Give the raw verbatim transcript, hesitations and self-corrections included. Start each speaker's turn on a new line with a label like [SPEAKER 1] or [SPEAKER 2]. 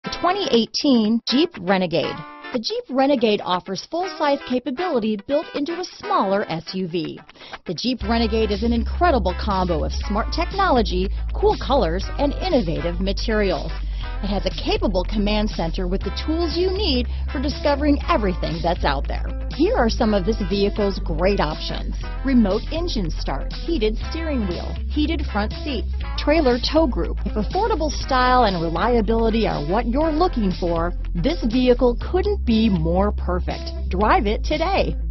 [SPEAKER 1] twenty eighteen Jeep Renegade. The Jeep Renegade offers full-size capability built into a smaller S U V. The Jeep Renegade is an incredible combo of smart technology, cool colors, and innovative materials. It has a capable command center with the tools you need for discovering everything that's out there. Here are some of this vehicle's great options: remote engine start, heated steering wheel, heated front seats, trailer tow group. If affordable style and reliability are what you're looking for, this vehicle couldn't be more perfect. Drive it today.